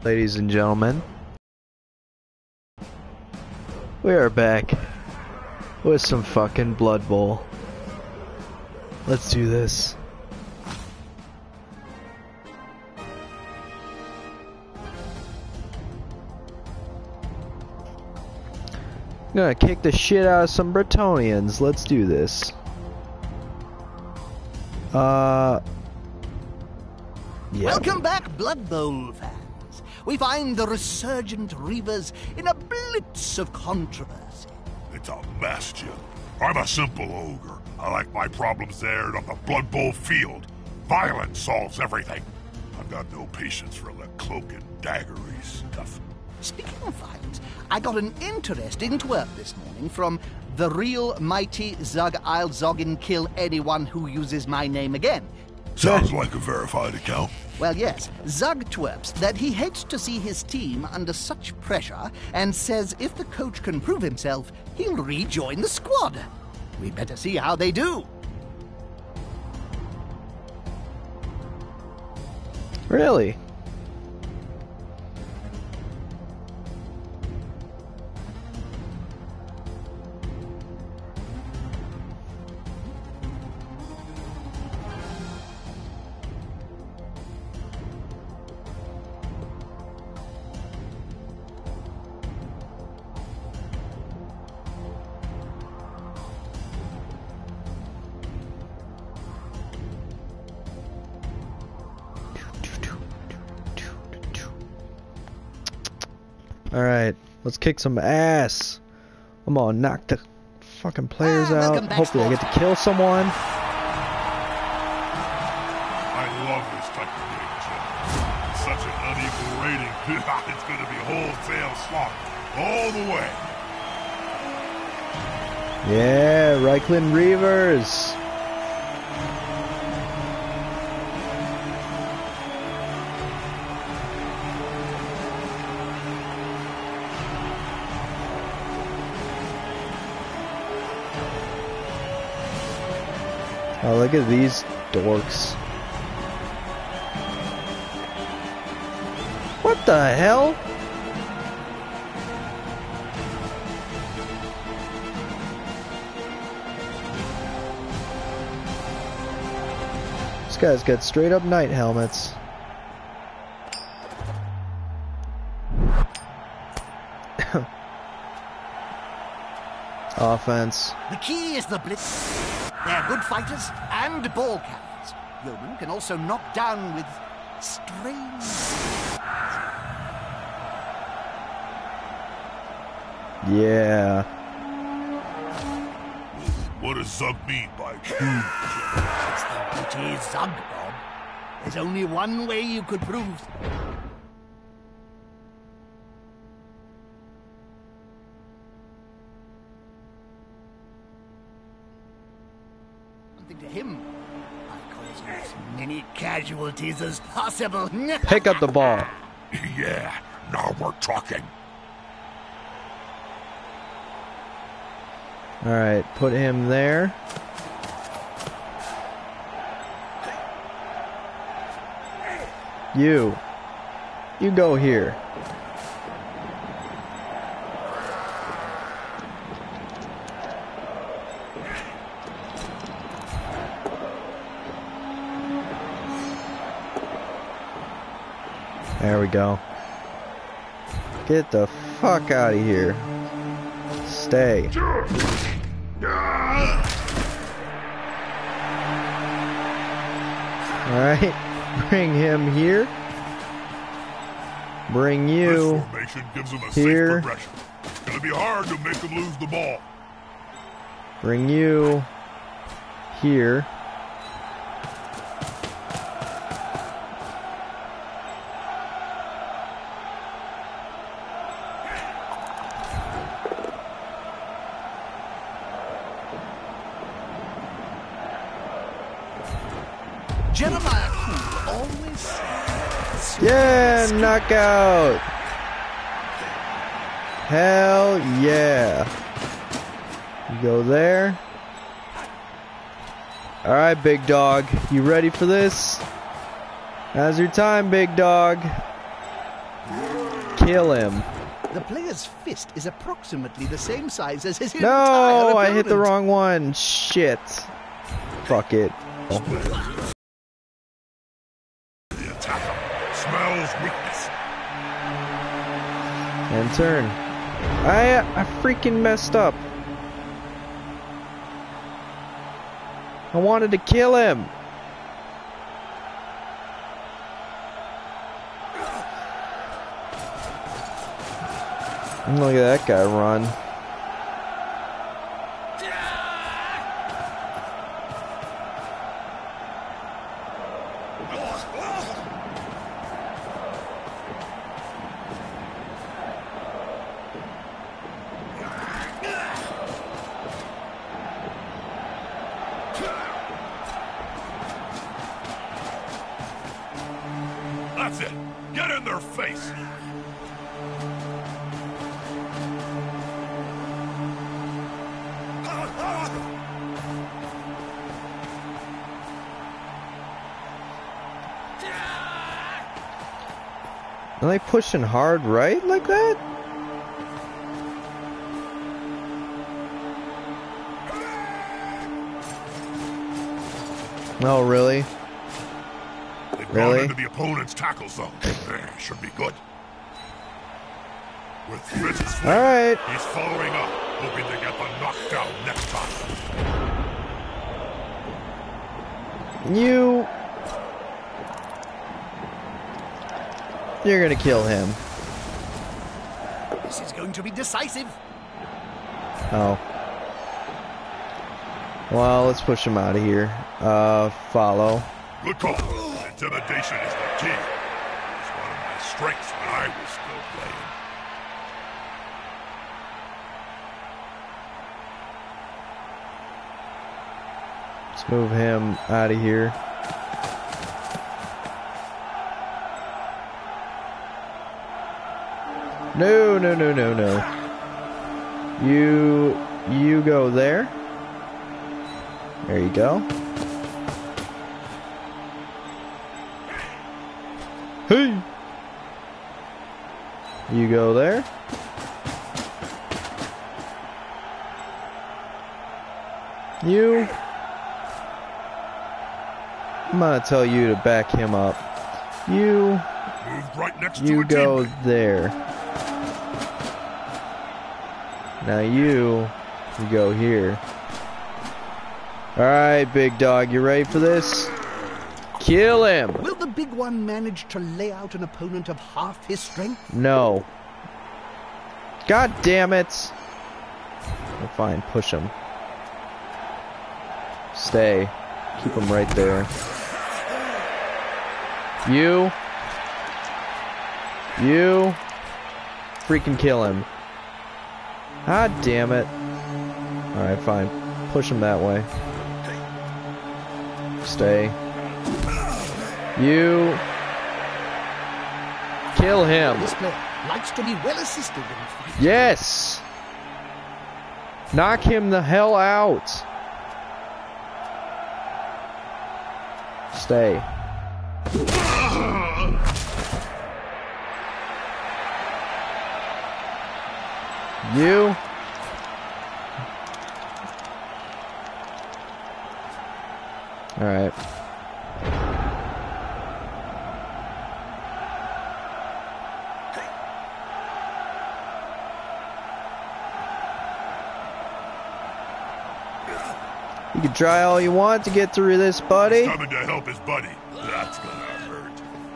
Ladies and gentlemen, we are back with some fucking Blood Bowl. Let's do this. I'm gonna kick the shit out of some Bretonnians. Let's do this. Yeah. Welcome back, Blood Bowl fans. We find the resurgent Reavers in a blitz of controversy. It's a mess, Jim. I'm a simple ogre. I like my problems aired on the Blood Bowl field. Violence solves everything. I've got no patience for the cloak and daggery stuff. Speaking of violence, I got an interesting twerp this morning from the real mighty Zug. I'll zog and kill anyone who uses my name again. Sounds like a verified account. Well, yes, Zug twerps that he hates to see his team under such pressure and says if the coach can prove himself, he'll rejoin the squad. We better see how they do. Really? Alright, let's kick some ass. I'm gonna knock the fucking players out. Hopefully I get to kill someone. I love this type of game, Jim. It's such an unequal rating. It's gonna be wholesale slaughter all the way. Yeah, Reichland Reavers. Oh, look at these dorks. What the hell? These guys got straight up knight helmets. Offense. The key is the blitz. They're good fighters and ball carriers. Yeoman can also knock down with strange... Yeah. What does Zug mean by It's the witty Zug, Bob. There's only one way you could prove... something to him. By causing as many casualties as possible. Pick up the ball. Yeah, now we're talking. Alright, put him there. You go here. There we go. Get the fuck out of here. Stay. Alright, bring him here. Bring you This formation gives them a here. safe progression. It's gonna be hard to make them lose the ball. Bring you here. Jeremiah Cool always says... Yeah, knockout. Hell yeah. You go there. Alright, big dog. You ready for this? Now's your time, big dog. kill him. The player's fist is approximately the same size as his entire No, I hit the opponent. wrong one. Shit. Fuck it. The attacker smells weakness. And turn. I freaking messed up. I wanted to kill him. Look at that guy run. That's it. Get in their face. Are they pushing hard right like that? Oh, really? They've Really? gone into the opponent's tackle zone. Should be good. With Fritz's fling, Alright. he's following up, hoping to get the knockdown next time. You're gonna kill him. This is going to be decisive. Oh. Well, let's push him out of here. Follow. Good call. Intimidation is the key. It's one of my strengths when I was still playing. Let's move him out of here. No, no, no, no, no. You go there. There you go. Hey! You go there. I'm gonna tell you to back him up. Moved right next to You a go teammate. there. Now you go here. Alright, big dog, you ready for this? Kill him! Will the big one manage to lay out an opponent of half his strength? No. God damn it! Well, fine, push him. Stay. Keep him right there. You freaking kill him. God damn it. Alright, fine. Push him that way. Stay. You kill him. This player likes to be well assisted in a fight. Yes! Knock him the hell out. Stay. You. Alright. You can try all you want to get through this, buddy. He's coming to help his buddy. That's gonna hurt.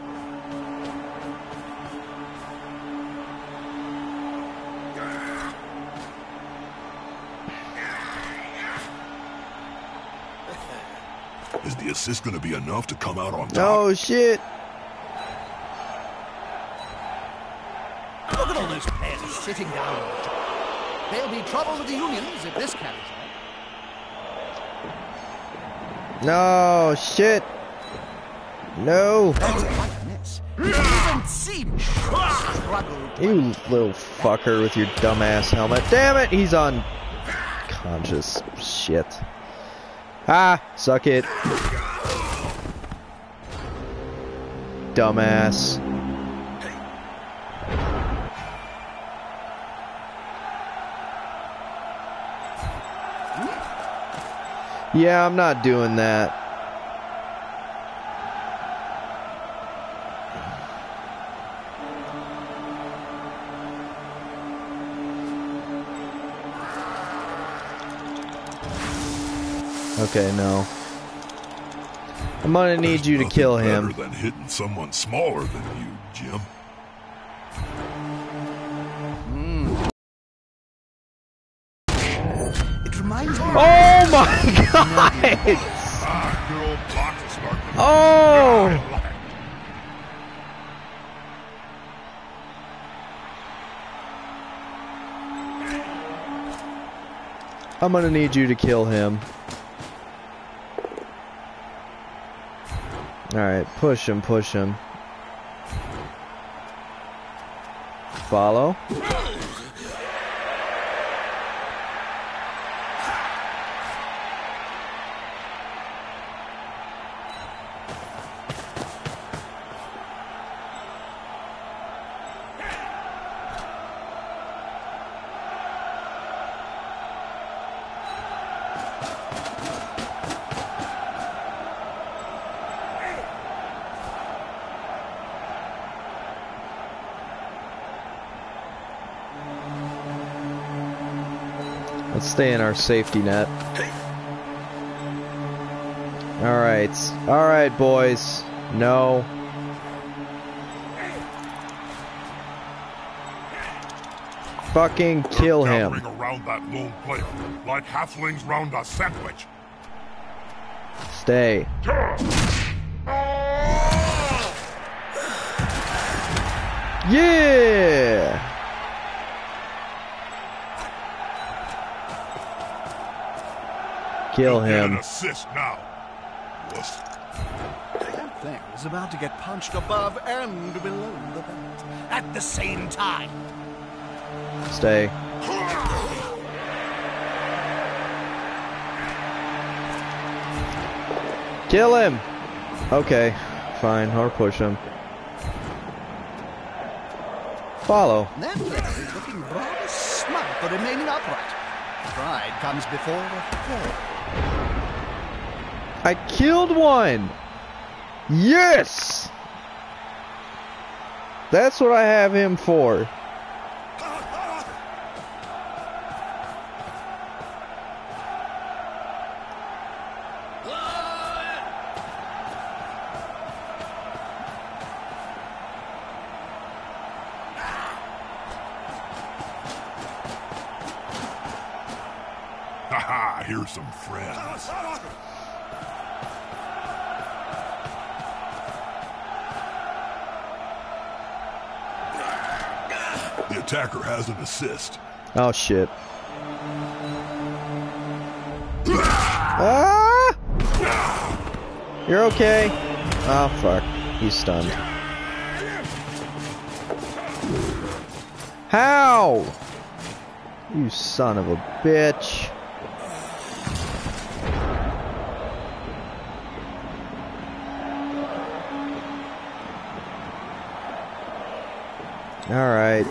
Is the assist gonna be enough to come out on top? Oh, shit. Look at all those players sitting down. There'll be trouble with the unions if this carries on. No, shit. No. That's quite a mess. It doesn't seem struggle. You little fucker with your dumbass helmet. Damn it, he's unconscious. Shit. Ah, suck it. Dumbass. Yeah, I'm not doing that. Okay, no. I'm gonna need you to kill him. Better than hitting someone smaller than you, Jim. It reminds me. Oh my god! Ah, good old box is starting to Oh! I'm gonna need you to kill him. Alright, push him, push him. Follow. Let's stay in our safety net. Alright. Alright, boys. No. Fucking kill him. Gathering around that lone player, like halflings round a sandwich. Stay. Yeah! Kill You'll get an him. assist now. Wuss. That thing is about to get punched above and below the belt at the same time. Stay. Kill him! Okay, fine, or push him. Follow. That player is looking rather smug for remaining upright. Pride comes before the fall. I killed one! Yes! That's what I have him for. Haha, here's some friends. The attacker has an assist. Oh shit. Ah! You're okay? Oh fuck. He's stunned. How? You son of a bitch. All right.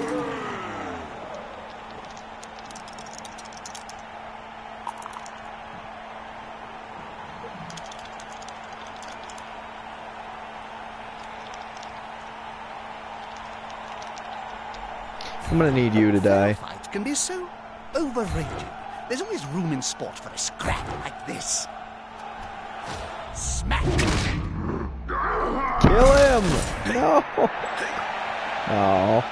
I'm gonna need you to die. Fights can be so overrated. There's always room in sport for a scrap like this. Smack! Kill him! No! Oh.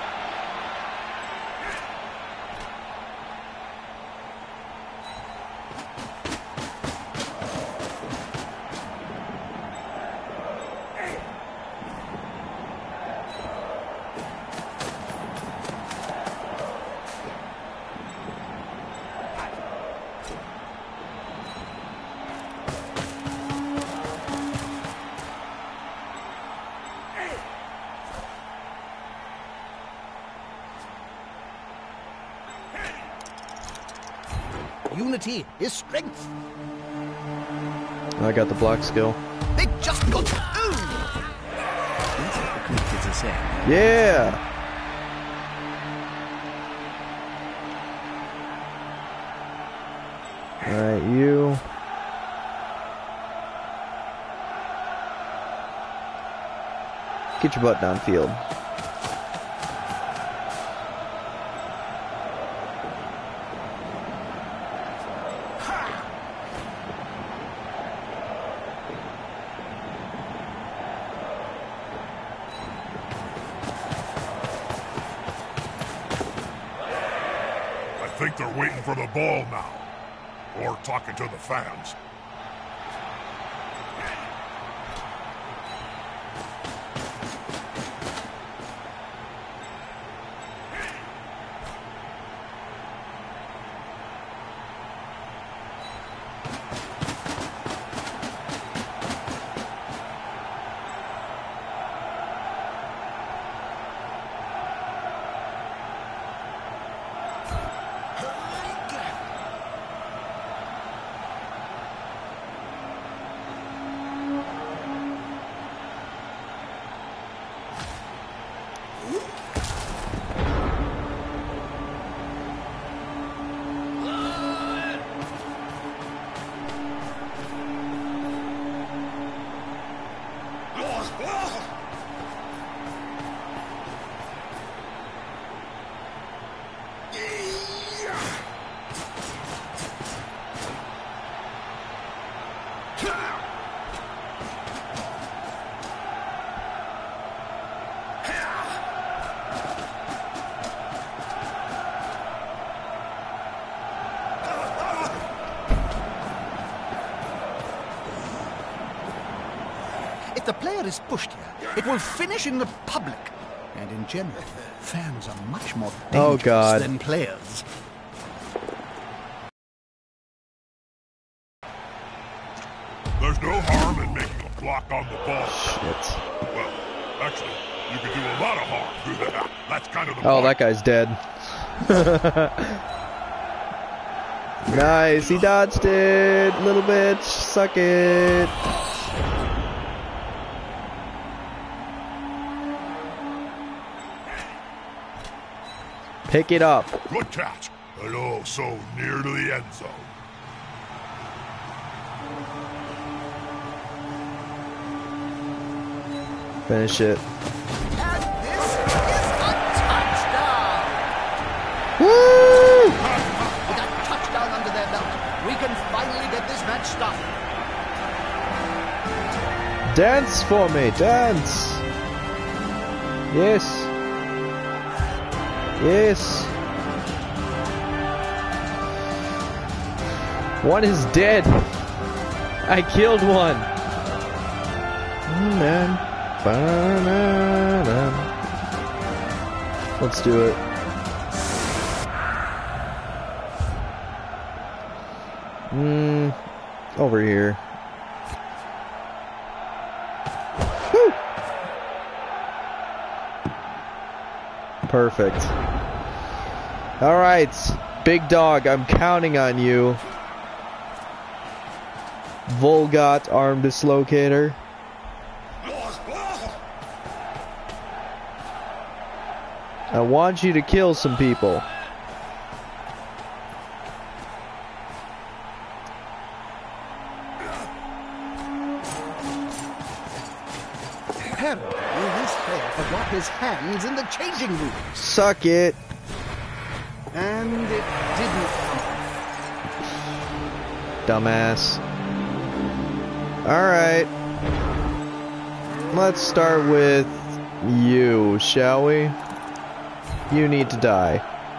Unity is strength. I got the block skill. They just got owned. That's what the cricketers are saying. Yeah! Alright, you. Get your butt downfield. I think they're waiting for the ball now. Or talking to the fans. If the player is pushed here, it will finish in the public. And in general, fans are much more Oh, dangerous God. than players. There's no harm in making a block on the ball. Shit. Well, actually, you can do a lot of harm. That's kind of the Oh, point. that guy's dead. Nice, he dodged it. Little bitch, suck it. Pick it up. Good catch. And oh, so near to the end zone. Finish it. And this is a touchdown! Woo! With that touchdown under their belt, we can finally get this match started. Dance for me, dance. Yes. Yes. One is dead. I killed one. Let's do it. Over here. Woo! Perfect. All right, big dog, I'm counting on you. Volgot arm dislocator. I want you to kill some people. Apparently, this player forgot his hands in the changing room. Suck it. And it didn't come off. Dumbass. Alright. Let's start with you, shall we? You need to die.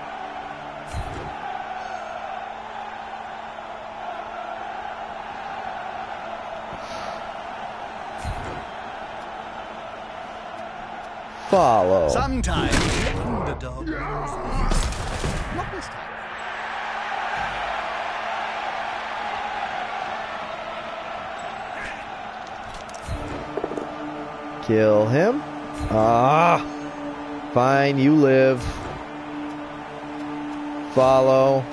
Follow. Sometimes the underdog wins. Not this time. Kill him. Ah. Fine, you live. Follow.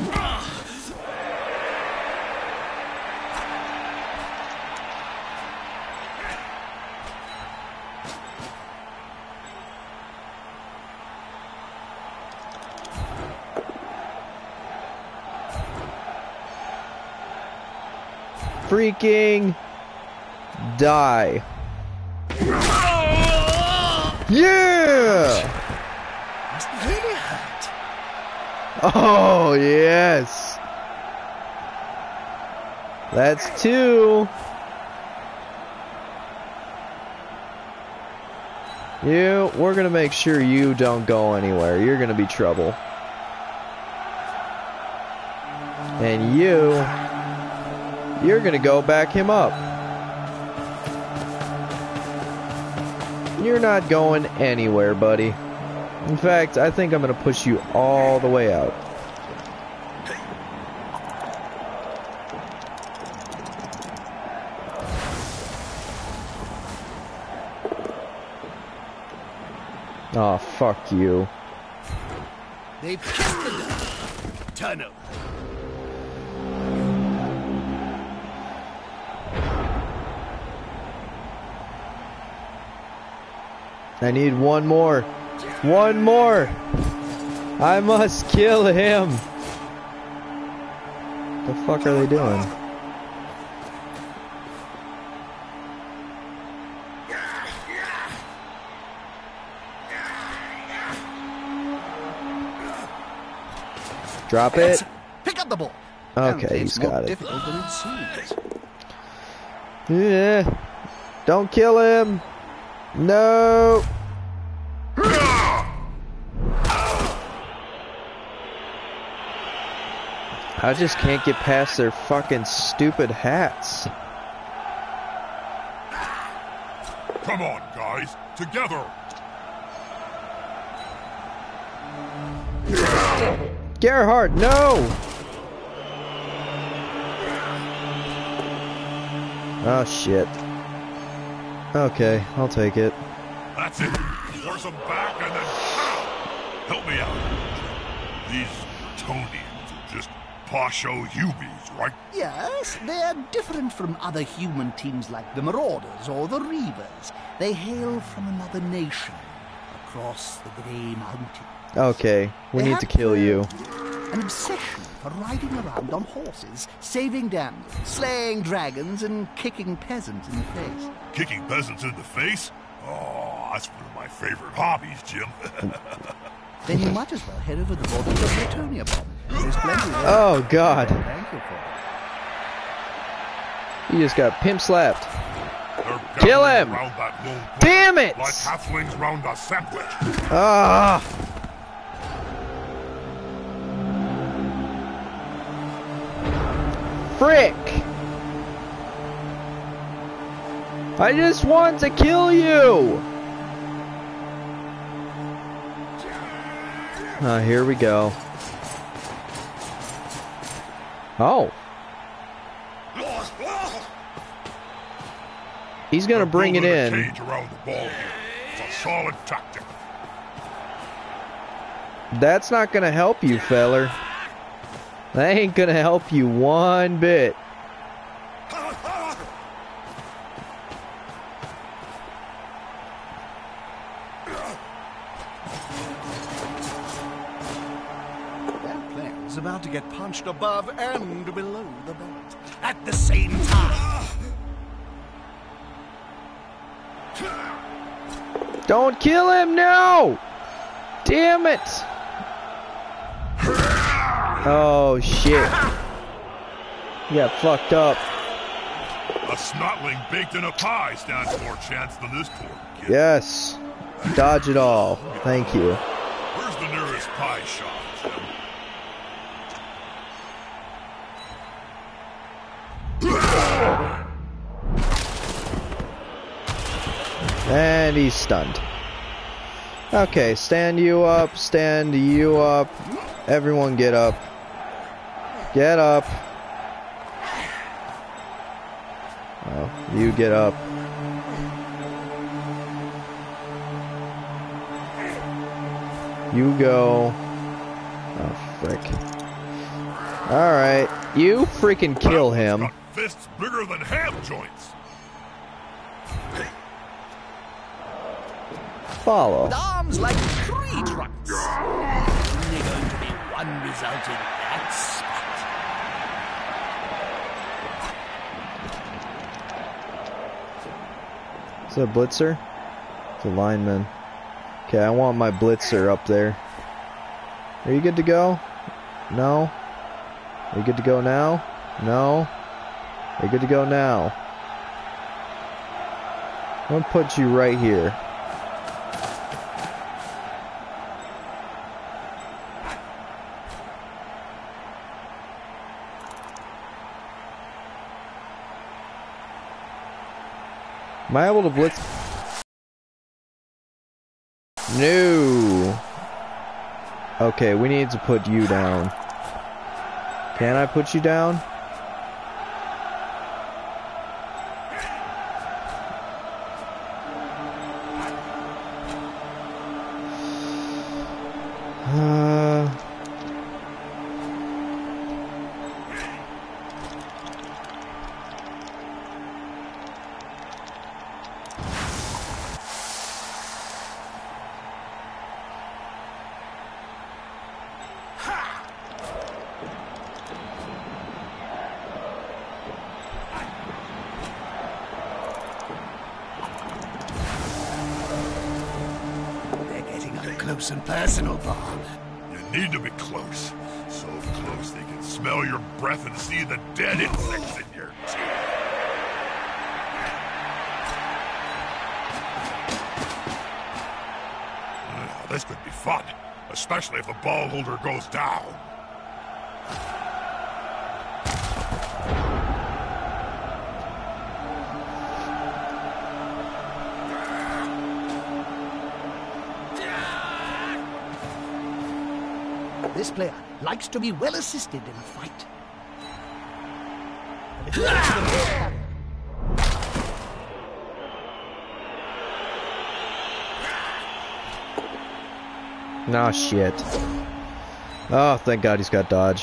Freaking die. Yeah! Must really hurt. Oh, yes. That's 2. We're gonna make sure you don't go anywhere. You're gonna be trouble. And you're gonna go back him up. You're not going anywhere, buddy. In fact, I think I'm gonna push you all the way out. Oh, fuck you. They've kissed the dust. Turnover. I need one more. One more. I must kill him. The fuck are they doing? Drop it. Pick up the ball. Okay, he's got it. Difficult than it seems. Yeah. Don't kill him. No. I just can't get past their fucking stupid hats. Come on, guys. Together. Gerhardt, no! Oh, shit. Okay, I'll take it. That's it. Force them back and then... Help me out. These Tonians are just Pasho Hubies, right? Yes, they're different from other human teams like the Marauders or the Reavers. They hail from another nation, across the Grey Mountain. Okay, we need to kill you. An obsession for riding around on horses, saving damsels, slaying dragons, and kicking peasants in the face. Kicking peasants in the face? Oh, that's one of my favorite hobbies, Jim. Then you might as well head over the border to Bretonia, Bob. There's plenty there. Oh, God. Thank you for it. He just got pimp slapped. They're Kill gathering him! around that lone wolf Damn it! Like halflings round a sandwich. Ah! Frick! I just want to kill you! Here we go. Oh. He's gonna bring it in. Cage around the ball here. It's a solid tactic. That's not gonna help you, feller. That ain't gonna help you one bit. That player's about to get punched above and below the belt at the same time. Don't kill him, no! Damn it! Oh, shit. You got fucked up. A snotling baked in a pie stands more chance than this poor kid. Yes. Dodge it all. Thank you. Where's the nearest pie shop, Jim? And he's stunned. Okay, stand you up, stand you up. Everyone get up. Get up. Oh, you get up. You go. Oh, frick. Alright, you freaking kill him. Got fists bigger than ham joints. Follow. With arms like tree trunks. Only going to be one result in that spot. Is that a blitzer? It's a lineman. Okay, I want my blitzer up there. Are you good to go? No? Are you good to go now? No? Are you good to go now? I'm gonna put you right here. Am I able to blitz? No. Okay, we need to put you down. Can I put you down? Close and personal, Bob. You need to be close. So close they can smell your breath and see the dead insects in your teeth. This could be fun, especially if the ball holder goes down. This player likes to be well assisted in a fight. Nah, shit. Oh, thank God he's got dodge.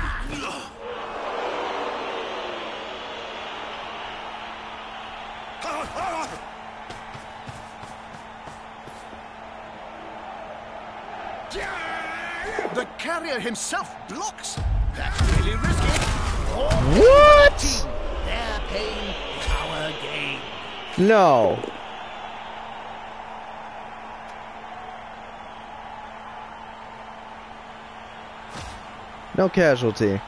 The carrier himself blocks. That's really risky. What? Their pain is our gain. No. No casualty.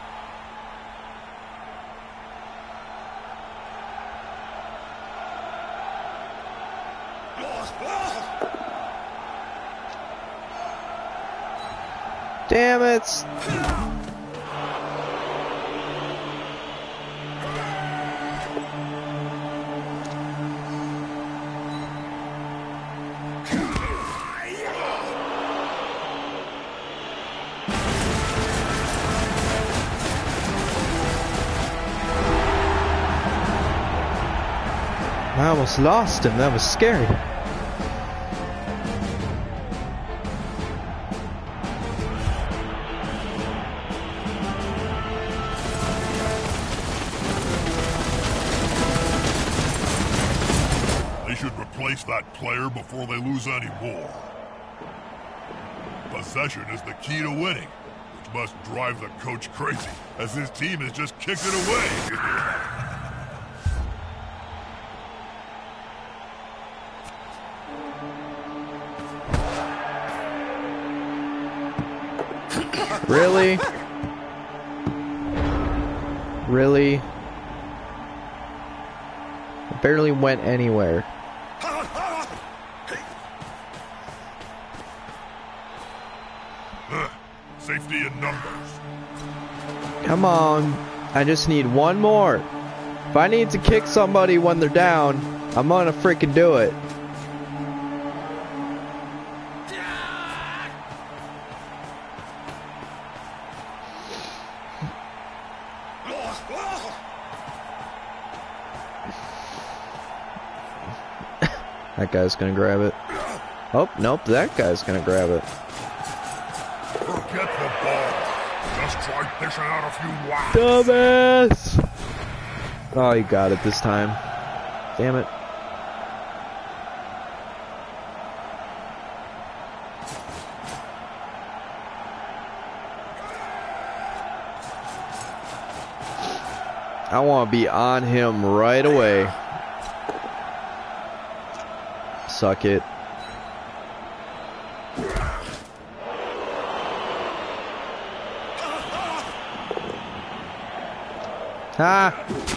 Damn it! I almost lost him. That was scary. They should replace that player before they lose any more. Possession is the key to winning, which must drive the coach crazy, as his team has just kicked it away. Really? Really? I barely went anywhere. Safety in numbers. Come on. I just need one more. If I need to kick somebody when they're down, I'm gonna freaking do it. That guy's gonna grab it. Oh, nope, that guy's gonna grab it. Forget the ball. Just try fishing out a few whacks. Dumbass! Oh, you got it this time. Damn it. I want to be on him right away. Suck it. Ah!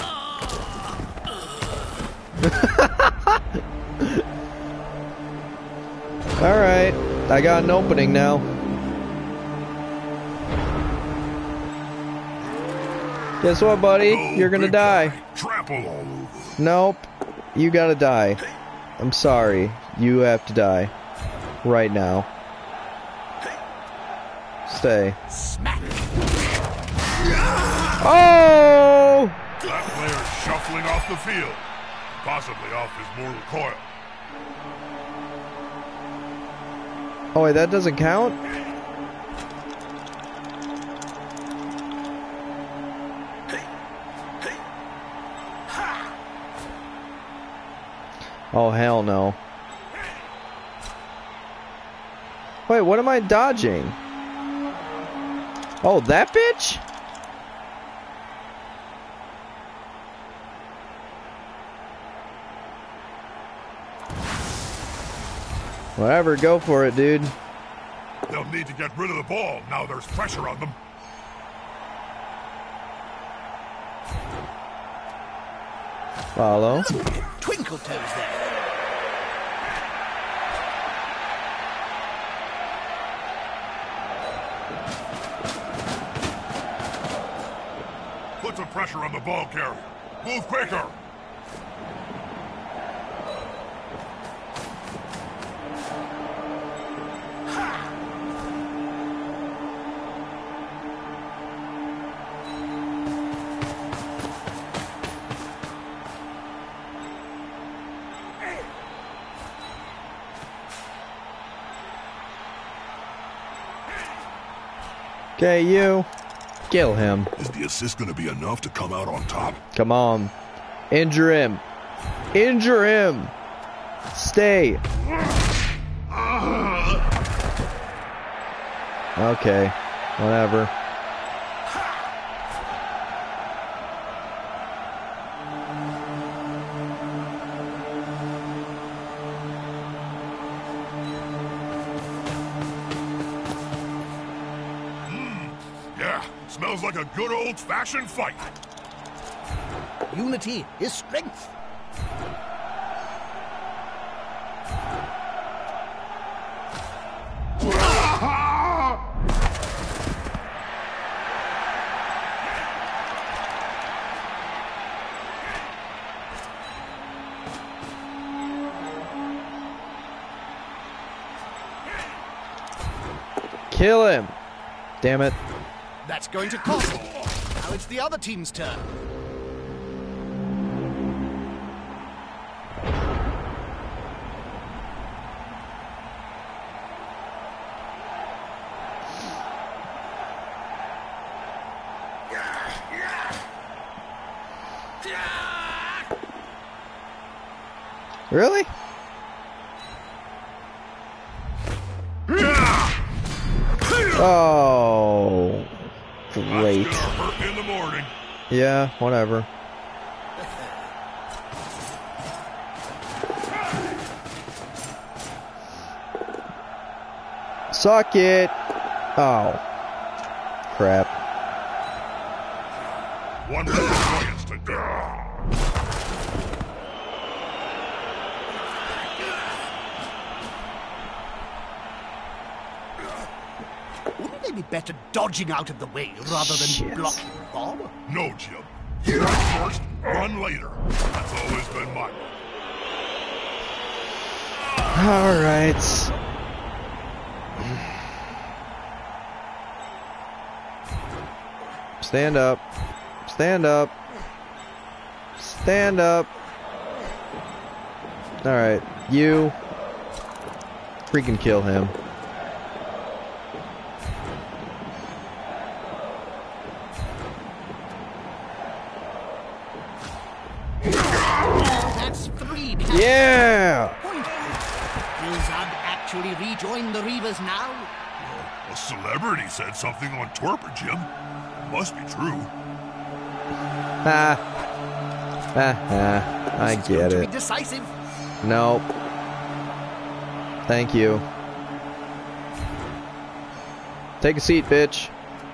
Alright, I got an opening now. Guess what, buddy? You're gonna die. Trample all over. Nope. You gotta die. I'm sorry. You have to die. Right now. Stay. Smack! Oh! That player's shuffling off the field. Possibly off his mortal coil. Oh wait, that doesn't count? Oh hell no. Wait, what am I dodging? Oh, that bitch? Whatever, go for it, dude. They'll need to get rid of the ball now there's pressure on them. Follow. Twinkle toes there. Put some pressure on the ball carrier. Move quicker. Okay, you. Kill him. Is the assist going to be enough to come out on top? Come on. Injure him. Injure him. Stay. Okay. Whatever. Yeah, smells like a good old-fashioned fight. Unity is strength. Kill him. Damn it. That's going to cost them. Now it's the other team's turn. Really? Oh, great. That's gonna hurt in the morning. Yeah, whatever. Suck it. Oh, crap. One less annoyance to do. Wouldn't they be better dodging out of the way rather than Shit. blocking the ball? No, Jim. Strike first, run later. That's always been my rule. All right. Stand up. Stand up. Stand up. All right, you freaking kill him. That's 3. Yeah. Point. Will Zug actually rejoin the Reavers now? A celebrity said something on Twerper, Jim. Must be true. Ha. Ha ha. I This is going get to be it. decisive. Nope. Thank you. Take a seat, bitch.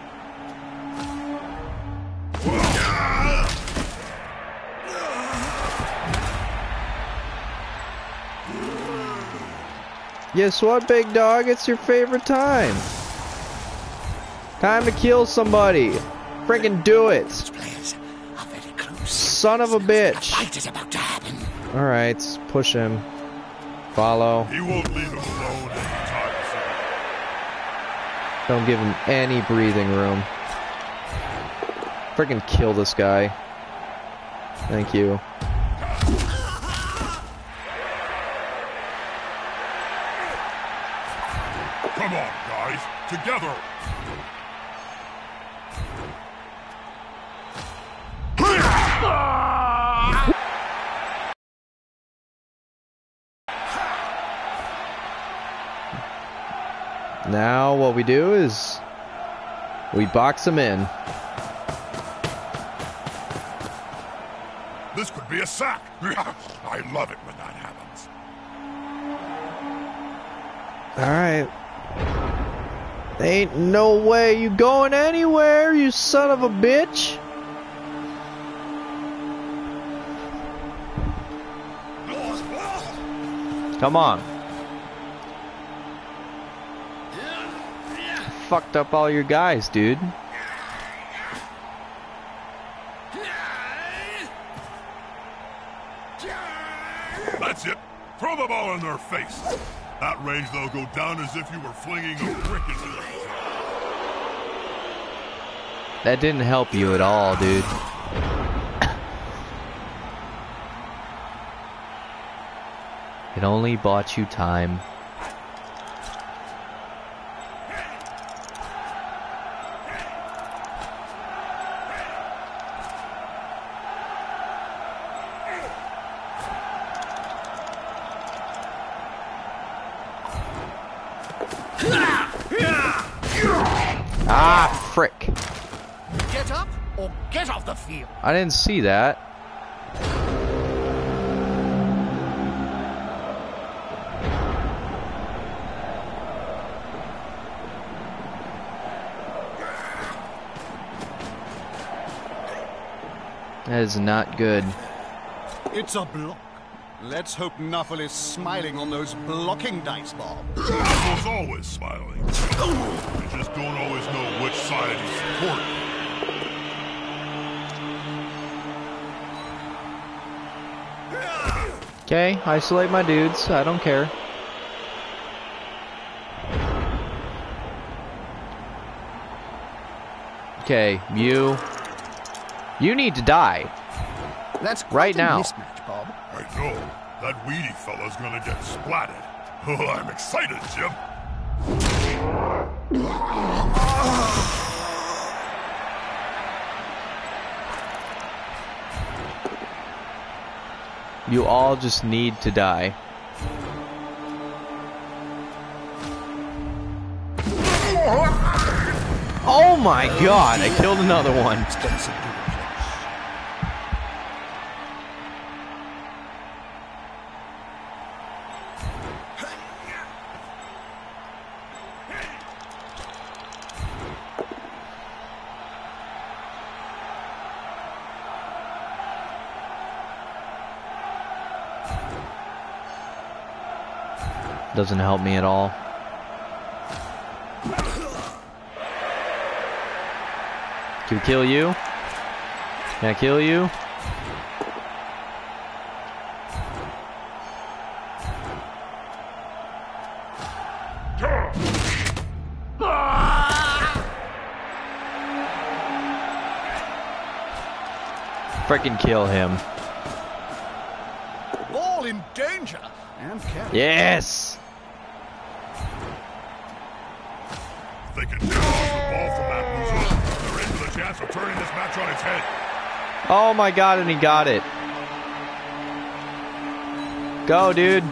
Guess what, big dog? It's your favorite time. Time to kill somebody. Freaking do it. Players are very close. Son of a bitch. Fight is about to happen. Alright, push him. Follow. He won't leave him alone anytime soon. Don't give him any breathing room. Freaking kill this guy. Thank you. Come on, guys. Together. Now what we do is we box him in. This could be a sack. I love it when that happens. Alright. Ain't no way you going anywhere, you son of a bitch. Come on. Fucked up all your guys, dude. That's it. Throw the ball in their face. That range, they'll go down as if you were flinging a brick into them. That didn't help you at all, dude. It only bought you time. Ah, frick. Get up or get off the field. I didn't see that. That is not good. It's a block. Let's hope Nuffle is smiling on those blocking dice, Bob. Nuffle's always smiling. You just don't always know which side he's supporting. Okay, isolate my dudes. I don't care. Okay, you need to die. That's Right quite a now. mismatch, Bob. I know. That weedy fella's gonna get splatted. Oh, I'm excited, Jim. You all just need to die. Oh my god, I killed another one. Doesn't help me at all. Can we kill you? Can I kill you? Freaking kill him. Ball in danger. And carry. Yes! If they can get off the ball from that loser, they're in for the chance of turning this match on its head. Oh my god, and he got it. Go, dude.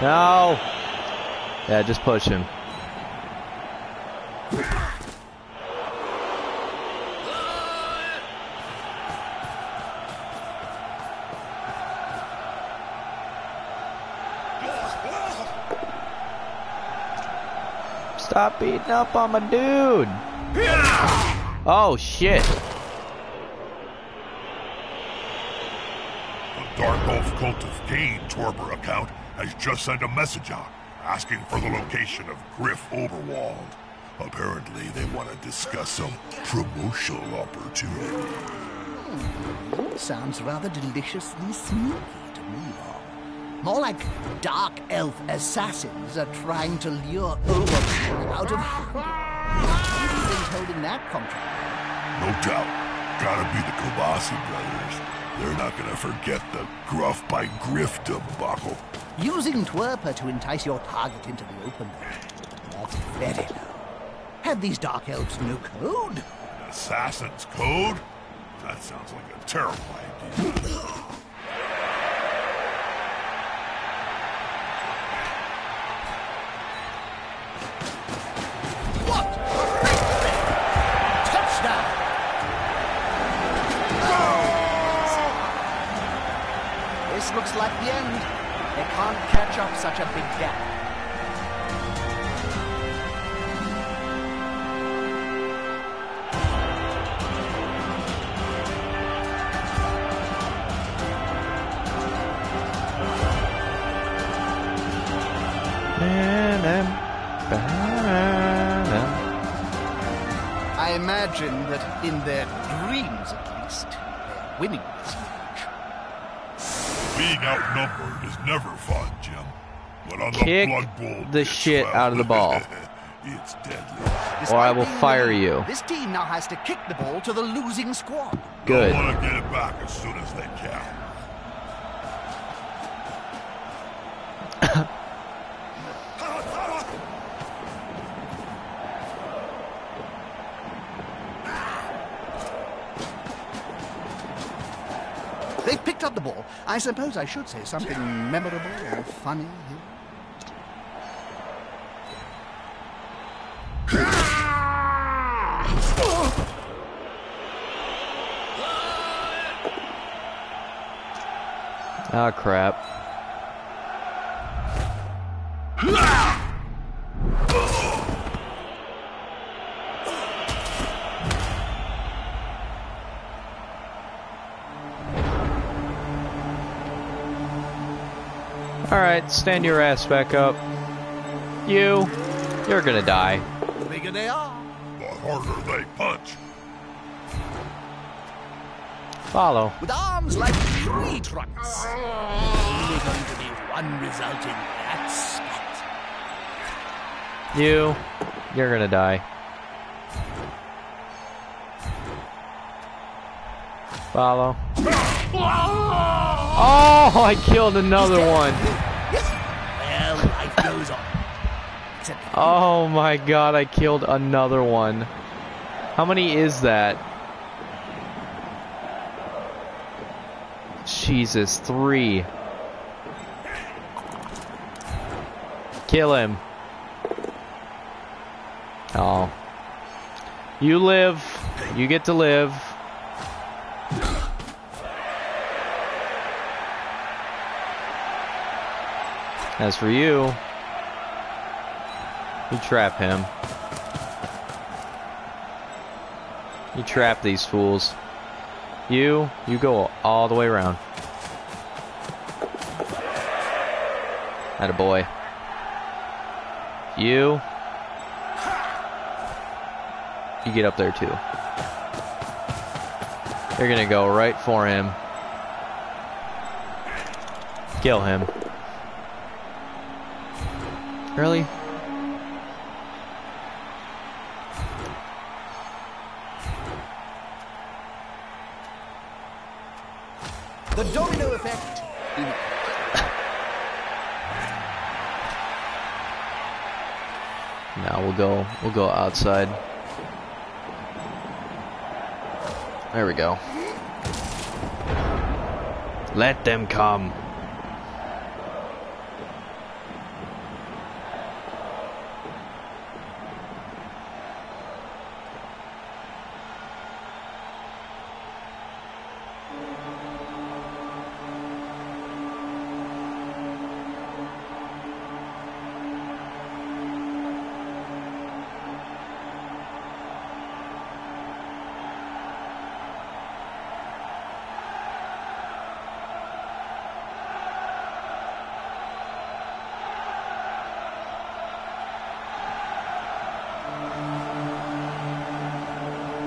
No. Yeah, just push him. Stop beating up on my dude. Oh, shit. The Dark Elf Cult of Cain Torber account has just sent a message out asking for the location of Griff Oberwald. Apparently, they want to discuss some promotional opportunity. Sounds rather deliciously sneaky to me, though. More like dark elf assassins are trying to lure Oberwald out of... Who's holding that contract? No doubt. Gotta be the Kobasi brothers. They're not gonna forget the Gruff by Griff debacle. Using Twerper to entice your target into the open. That's very low. Have these dark elves no code? An assassin's code? That sounds like a terrible idea. What? Touchdown! This looks like the end. They can't catch up such a big gap. I imagine that in their dreams, at least, they're winning this match. Being outnumbered is never fun, Jim. But on Kick the Blood Bowl the pitch, shit well, out of the ball. It's deadly. Or I will Despite being fire winning, you. This team now has to kick the ball to the losing squad. Good. They want to get it back as soon as they can. They've picked up the ball. I suppose I should say something memorable or funny here. Ah, crap. Alright, stand your ass back up. You're gonna die. The bigger they are. The harder they punch. Follow. With arms like tree trunks. Only going to be one result in that spat. You're gonna die. Follow. Oh, I killed another one. Well, life goes on. Except Oh my god, I killed another one. How many is that? Jesus, 3. Kill him. Oh. You live. You get to live. As for you, you trap him. You trap these fools. You go all the way around. Attaboy. You get up there too. You're gonna go right for him. Kill him. Really? the domino effect. Now we'll go outside. There we go. Let them come.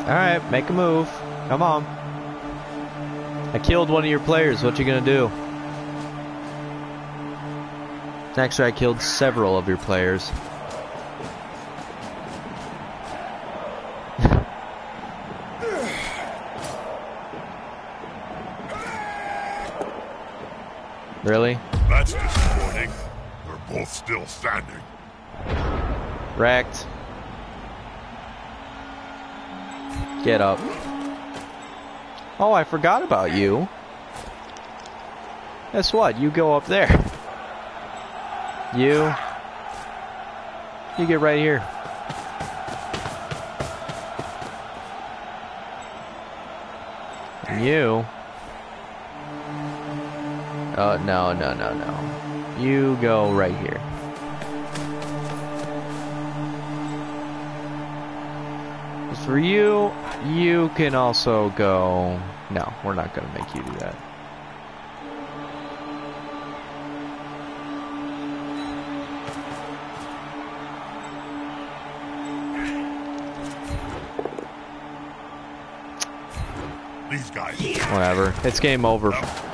Alright, make a move. Come on. I killed one of your players. What you gonna do? Actually, I killed several of your players. Really? That's disappointing. They're both still standing. Wrecked. Get up. Oh, I forgot about you. Guess what? You go up there. You get right here. And you. Oh, no. You go right here. As for you, you can also go... No, we're not going to make you do that. These guys. Whatever. It's game over.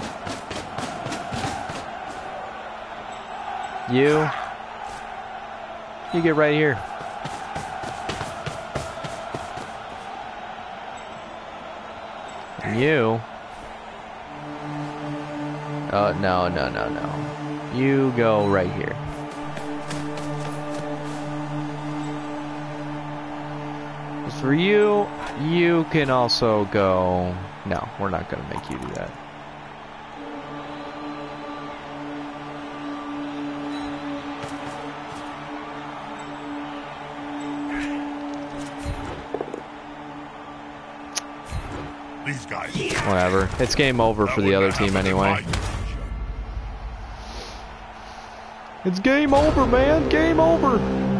You get right here. And you. Oh, no. You go right here. As for you, you can also go... No, we're not going to make you do that. These guys. Whatever. It's game over for the other team anyway. It's game over, man. Game over.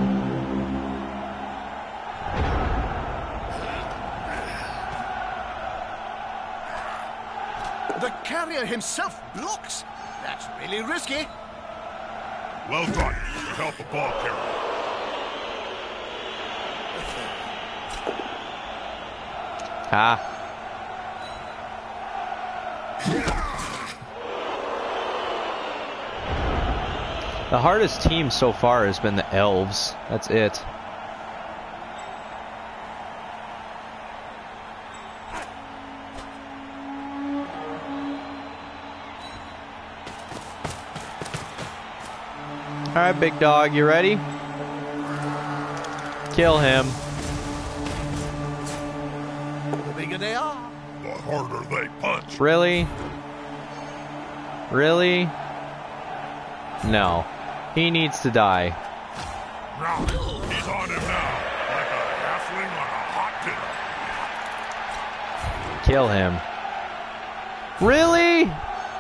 The carrier himself blocks. That's really risky. Well done. You help the ball carrier. Ah. The hardest team so far has been the elves. That's it. Alright, big dog, you ready? Kill him. The bigger they are, The harder they punch. Really? Really? No. He needs to die. Now, he's on him now, like a halfling on a hot dinner. Kill him. Really?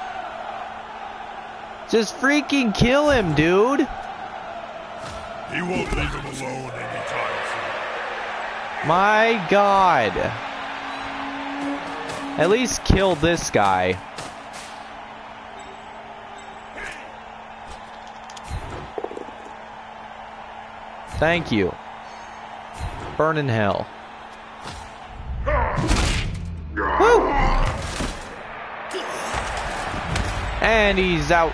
Just freaking kill him, dude. He won't leave him alone anytime soon. My God. At least kill this guy. Thank you. Burn in hell. Woo! And he's out.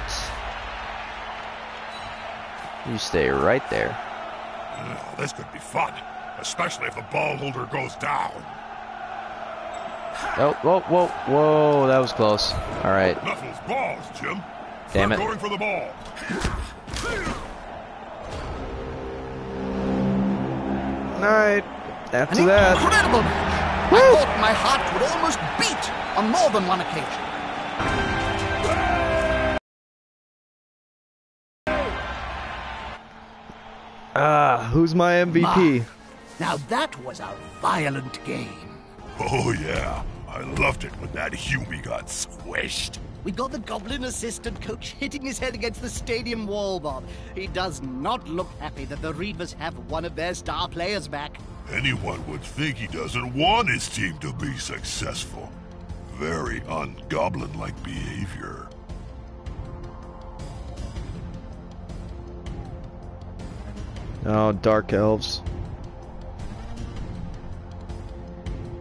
You stay right there. This could be fun, especially if the ball holder goes down. Oh, whoa, that was close. All right. Knuckles balls, Jim. Damn it. Going for the ball. All right. After An that. incredible match. I thought my heart would almost beat on more than one occasion. Who's my MVP? Now that was a violent game. Oh, yeah. I loved it when that Hume got squished. We got the Goblin assistant coach hitting his head against the stadium wall, Bob. He does not look happy that the Reavers have one of their star players back. Anyone would think he doesn't want his team to be successful. Very un-goblin-like behavior. Oh, dark elves.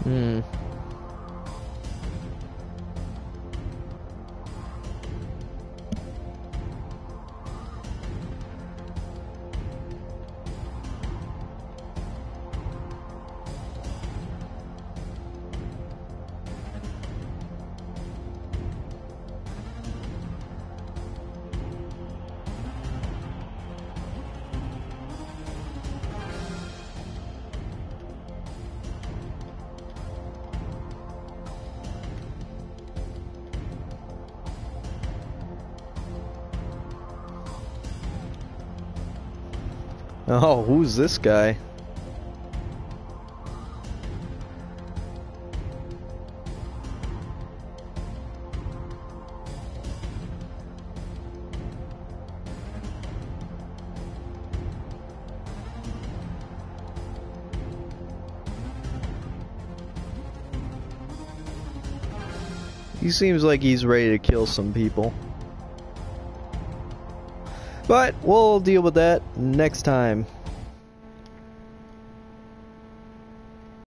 Oh, who's this guy? He seems like he's ready to kill some people. But we'll deal with that next time.